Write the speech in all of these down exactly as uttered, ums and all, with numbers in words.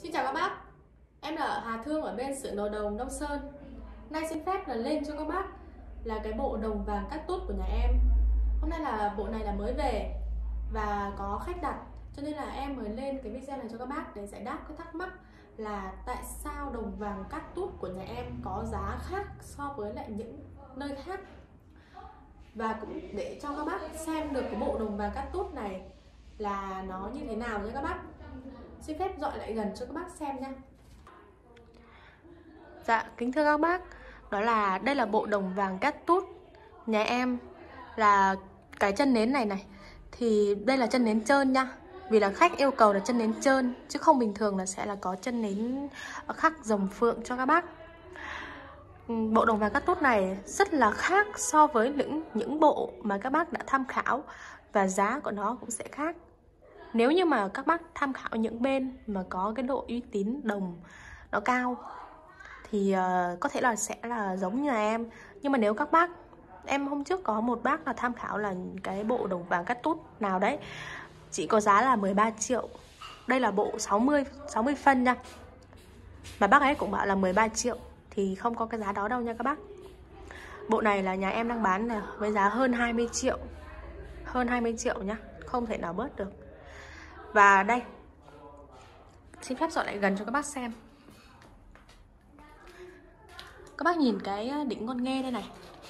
Xin chào các bác, em là Hà Thương ở bên xưởng đồ đồng Đông Sơn. Nay xin phép là lên cho các bác là cái bộ đồng vàng cắt tút của nhà em. Hôm nay là bộ này là mới về và có khách đặt, cho nên là em mới lên cái video này cho các bác để giải đáp cái thắc mắc là tại sao đồng vàng cắt tút của nhà em có giá khác so với lại những nơi khác. Và cũng để cho các bác xem được cái bộ đồng vàng cắt tút này là nó như thế nào nha các bác. Xin phép dọi lại gần cho các bác xem nha. Dạ, kính thưa các bác, đó là đây là bộ đồng vàng cắt tút nhà em. Là cái chân nến này này thì đây là chân nến trơn nha, vì là khách yêu cầu là chân nến trơn, chứ không bình thường là sẽ là có chân nến khắc rồng phượng cho các bác. Bộ đồng vàng cắt tút này rất là khác so với những những bộ mà các bác đã tham khảo, và giá của nó cũng sẽ khác. Nếu như mà các bác tham khảo những bên mà có cái độ uy tín đồng nó cao thì uh, có thể là sẽ là giống như là em. Nhưng mà nếu các bác, em hôm trước có một bác là tham khảo là cái bộ đồng vàng cắt tút nào đấy, chỉ có giá là mười ba triệu. Đây là bộ sáu mươi phân nha, mà bác ấy cũng bảo là mười ba triệu, thì không có cái giá đó đâu nha các bác. Bộ này là nhà em đang bán là với giá hơn hai mươi triệu. Hơn hai mươi triệu nhá, không thể nào bớt được. Và đây, xin phép dọn lại gần cho các bác xem. Các bác nhìn cái đỉnh con nghe đây này,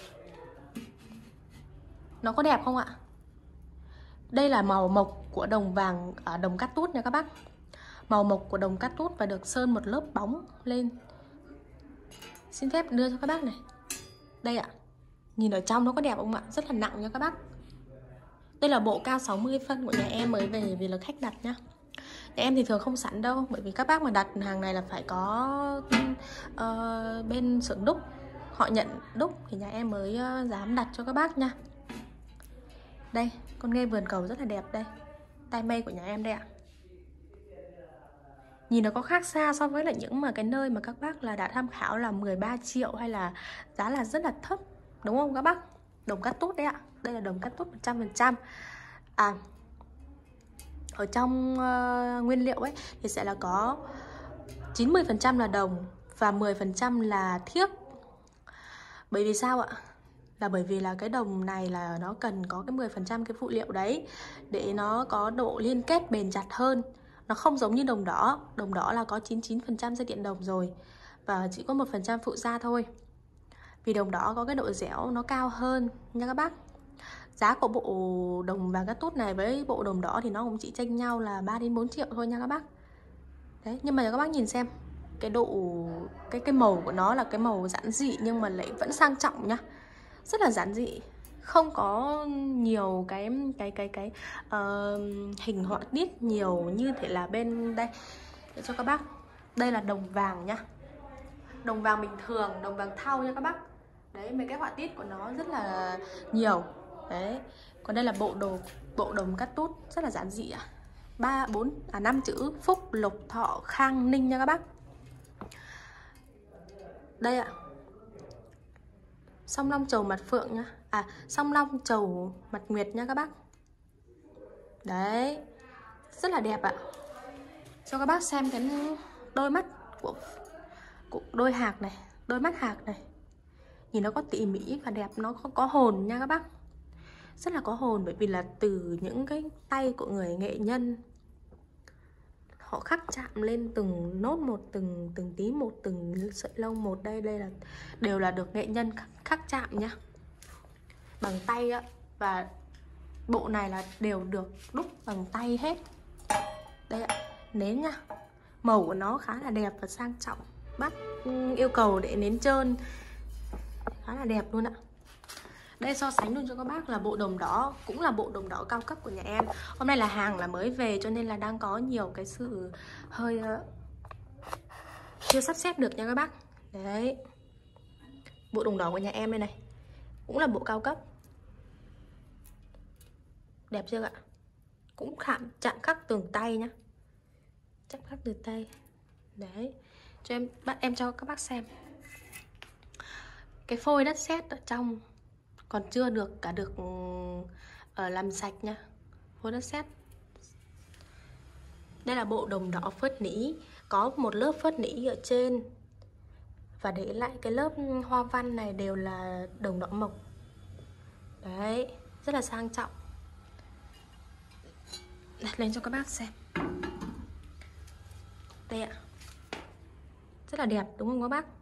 nó có đẹp không ạ? Đây là màu mộc của đồng vàng ở đồng cắt tút nha các bác. Màu mộc của đồng cắt tút và được sơn một lớp bóng lên. Xin phép đưa cho các bác này. Đây ạ, nhìn ở trong nó có đẹp không ạ? Rất là nặng nha các bác. Đây là bộ cao sáu mươi phân của nhà em mới về vì là khách đặt nhá. Nhà em thì thường không sẵn đâu, bởi vì các bác mà đặt hàng này là phải có uh, bên xưởng đúc, họ nhận đúc thì nhà em mới uh, dám đặt cho các bác nha. Đây, con nghe vườn cầu rất là đẹp đây. Tai mây của nhà em đây ạ. Nhìn nó có khác xa so với lại những mà cái nơi mà các bác là đã tham khảo là mười ba triệu hay là giá là rất là thấp, đúng không các bác? Đồng cắt tút đấy ạ. Đây là đồng cắt tút một trăm phần trăm. À, ở trong uh, nguyên liệu ấy thì sẽ là có chín mươi phần trăm là đồng và mười phần trăm là thiếc. Bởi vì sao ạ? Là bởi vì là cái đồng này là nó cần có cái mười phần trăm cái phụ liệu đấy để nó có độ liên kết bền chặt hơn. Nó không giống như đồng đỏ. Đồng đỏ là có chín mươi chín phần trăm dây điện đồng rồi và chỉ có một phần trăm phụ gia thôi. Vì đồng đỏ có cái độ dẻo nó cao hơn nha các bác. Giá của bộ đồng vàng cắt tút này với bộ đồng đỏ thì nó cũng chỉ chênh nhau là ba đến bốn triệu thôi nha các bác. Đấy, nhưng mà các bác nhìn xem cái độ cái cái màu của nó là cái màu giản dị nhưng mà lại vẫn sang trọng nhá. Rất là giản dị, không có nhiều cái cái cái cái uh, hình họa tiết nhiều như thể là bên đây. Để cho các bác, đây là đồng vàng nhá, đồng vàng bình thường, đồng vàng thau nha các bác. Đấy, mấy cái họa tiết của nó rất là nhiều. Đấy, còn đây là bộ đồ bộ đồng cắt tút rất là giản dị ạ. Ba bốn à năm chữ phúc lộc thọ khang ninh nha các bác. Đây ạ, song long trầu mặt phượng nhá. À, song long trầu mặt nguyệt nha các bác. Đấy, rất là đẹp ạ. Cho các bác xem cái đôi mắt của, của đôi hạc này, đôi mắt hạc này. Nhìn nó có tỉ mỉ và đẹp, nó có, có hồn nha các bác. Rất là có hồn, bởi vì là từ những cái tay của người nghệ nhân, họ khắc chạm lên từng nốt một, từng từng tí một, từng sợi lông một. Đây đây là đều là được nghệ nhân khắc, khắc chạm nhá, bằng tay á. Và bộ này là đều được đúc bằng tay hết. Đây ạ, nến nha, màu của nó khá là đẹp và sang trọng. Bác yêu cầu để nến trơn khá là đẹp luôn ạ. Đây, so sánh luôn cho các bác là bộ đồng đỏ, cũng là bộ đồng đỏ cao cấp của nhà em. Hôm nay là hàng là mới về cho nên là đang có nhiều cái sự hơi uh, chưa sắp xếp được nha các bác. Đấy, bộ đồng đỏ của nhà em đây này, cũng là bộ cao cấp. Đẹp chưa ạ? Cũng khảm chạm khắc tường tay nhá, chạm khắc tường tay. Đấy, cho em bắt em cho các bác xem cái phôi đất sét ở trong còn chưa được cả được uh, làm sạch nha. Phôi đất sét Đây là bộ đồng đỏ phớt nỉ, có một lớp phớt nỉ ở trên và để lại cái lớp hoa văn này đều là đồng đỏ mộc. Đấy, rất là sang trọng. Đặt lên cho các bác xem. Đây ạ. Rất là đẹp đúng không các bác?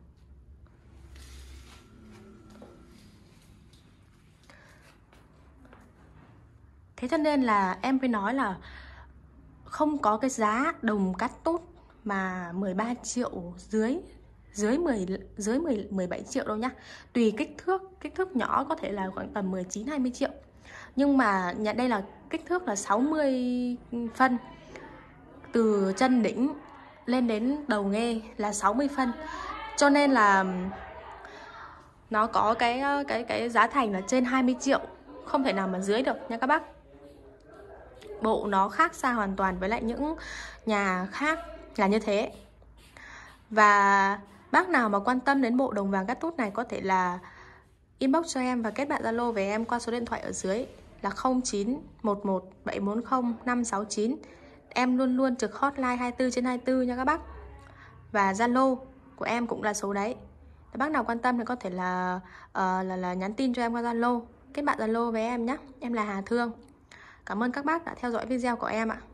Thế cho nên là em mới nói là không có cái giá đồng cắt tốt mà mười ba triệu dưới dưới mười dưới mười mười bảy triệu đâu nhá. Tùy kích thước, kích thước nhỏ có thể là khoảng tầm mười chín hai mươi triệu. Nhưng mà nhận đây là kích thước là sáu mươi phân. Từ chân đỉnh lên đến đầu nghe là sáu mươi phân. Cho nên là nó có cái cái cái giá thành là trên hai mươi triệu, không thể nào mà dưới được nha các bác. Bộ nó khác xa hoàn toàn với lại những nhà khác là như thế. Và bác nào mà quan tâm đến bộ đồng vàng cắt tút này có thể là inbox cho em và kết bạn Zalo với em qua số điện thoại ở dưới là không chín một một bảy bốn không năm sáu chín. Em luôn luôn trực hotline hai mươi tư trên hai mươi tư nha các bác. Và Zalo của em cũng là số đấy. Nếu bác nào quan tâm thì có thể là uh, là, là nhắn tin cho em qua Zalo, kết bạn Zalo với em nhé. Em là Hà Thương. Cảm ơn các bác đã theo dõi video của em ạ.